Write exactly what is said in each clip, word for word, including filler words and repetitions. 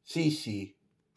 Sì, sì.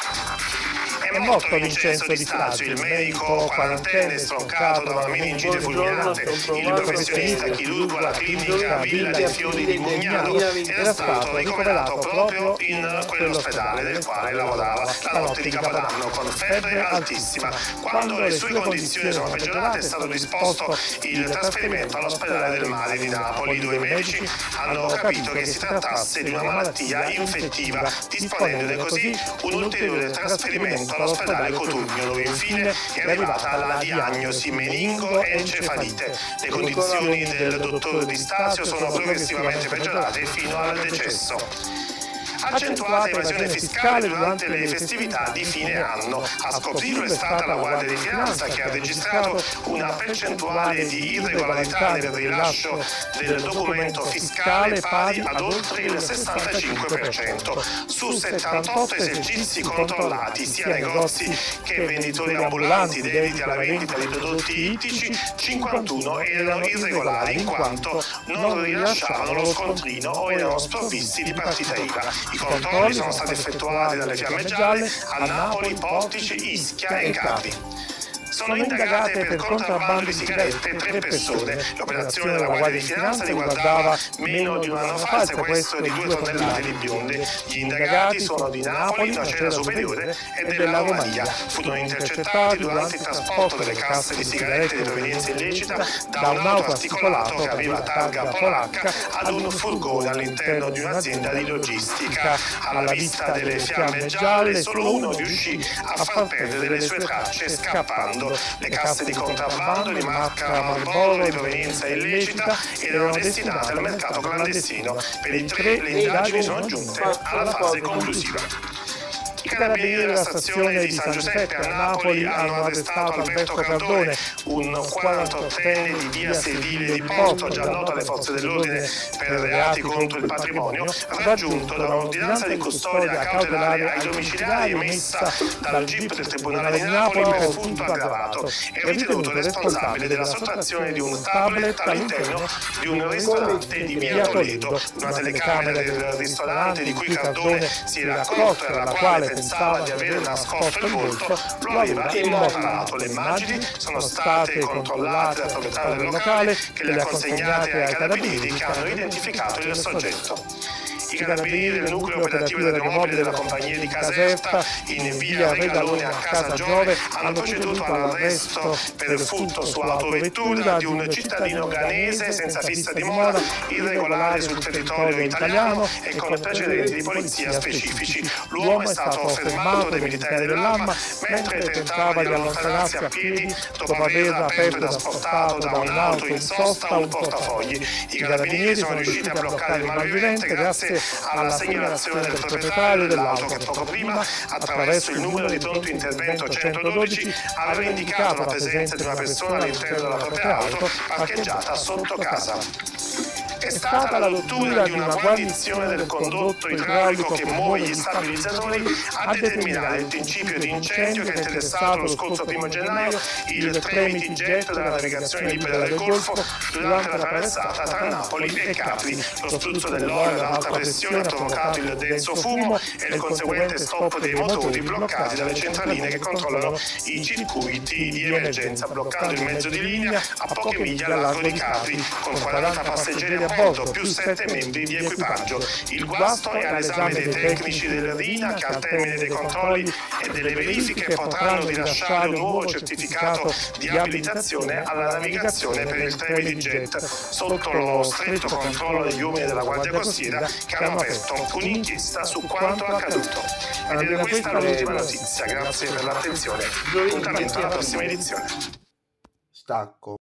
È morto Vincenzo Di Stasio, il medico quarantenne stroncato da una meningite fulminante. Il professionista chirurgo alla clinica Villa dei Fiori di Mugnano era stato ricoverato proprio in quell'ospedale del quale lavorava la notte di Capodanno con febbre altissima. Quando le sue condizioni sono peggiorate è stato disposto il trasferimento all'ospedale del Mare di Napoli, dove i medici hanno capito che si trattasse di una malattia infettiva, disponendone così un ulteriore trasferimento all'ospedale Cotugno, dove infine è arrivata la diagnosi meningoencefalite. Le condizioni del dottor Di Stasio sono progressivamente peggiorate fino al decesso. Accentuata evasione fiscale durante le festività di fine anno. A scoprirlo è stata la Guardia di Finanza, che ha registrato una percentuale di irregolarità nel rilascio del documento fiscale pari ad oltre il sessantacinque per cento. Su settantotto esercizi controllati, sia negozi che venditori ambulanti dediti alla vendita di prodotti ittici, cinquantuno erano irregolari in quanto non rilasciavano lo scontrino o erano sprovvisti di partita I V A. I controlli sono stati effettuati dalle Fiamme Gialle a Napoli, Portici, Ischia e Capri. Sono indagate per contrabbando di sigarette tre persone. L'operazione della Guardia di Finanza riguardava meno di un anno fa il sequestro di due tonnellate di bionde. Gli indagati sono di Napoli, Nocera Superiore e della Romania. Furono intercettati durante il trasporto delle casse di sigarette di provenienza illecita da un auto articolato che aveva targa polacca ad un furgone all'interno di un'azienda di logistica. Alla vista delle Fiamme Gialle solo uno riuscì a far perdere le sue tracce scappando. Le casse di contrabbando di marca Marlboro di provenienza illecita erano destinate al mercato clandestino. Per i tre le indagini sono giunte alla fase conclusiva. I carabinieri della stazione di San Giuseppe a Napoli hanno arrestato Alberto Cardone, un quarantottenne di via Sedile di Porto, già noto alle forze dell'ordine per reati contro il patrimonio, raggiunto da un'ordinanza di custodia cautelare ai domiciliari emessa dal G I P del Tribunale di Napoli per furto aggravato e ritenuto responsabile della sottrazione di un tablet all'interno di un ristorante di via Toledo. Una telecamera del ristorante di cui Cardone si era accorto e alla quale pensava di aver nascosto il volto, lo aveva immortalato. Le immagini sono state controllate dal proprietario del locale, che le ha consegnate ai carabinieri, che hanno identificato il soggetto. I carabinieri del nucleo operativo dell'aeromobile della compagnia di Caserta in via Regalone a Casa Giove hanno proceduto all'arresto per furto su autovettura di un cittadino ghanese senza fissa dimora, irregolare sul territorio italiano e con precedenti di polizia specifici. L'uomo è stato fermato dai militari dell'Arma mentre tentava di allontanarsi a piedi dopo aver aperto ed asportato da un'auto in sosta un portafogli. I carabinieri sono riusciti a bloccare il malvivente grazie alla segnalazione del proprietario dell'auto, che poco prima, attraverso il numero di pronto intervento centododici, aveva indicato la presenza di una persona all'interno della propria auto parcheggiata sotto casa. È stata la rottura di una guarnizione del condotto idraulico che muove gli stabilizzatori a determinare il principio di incendio che ha interessato lo scorso primo gennaio il Tremiti Jet della navigazione libera del Golfo durante la traversata tra Napoli e Capri. Lo spruzzo dell'olio ad alta pressione ha provocato il denso fumo e il conseguente stop dei motori bloccati dalle centraline che controllano i circuiti di emergenza, bloccando il mezzo di linea a poche miglia al largo di Capri, con quaranta passeggeri a bordo più sette membri di equipaggio. Il guasto è all'esame dei tecnici del R I N A, che al termine dei controlli e delle verifiche potranno rilasciare un nuovo certificato di abilitazione alla navigazione per il Tremiti Jet, sotto lo stretto controllo degli uomini della Guardia Costiera, che hanno aperto un'inchiesta su quanto accaduto. Ed era questa l'ultima notizia. Grazie per l'attenzione. Appuntamento alla prossima edizione. Stacco.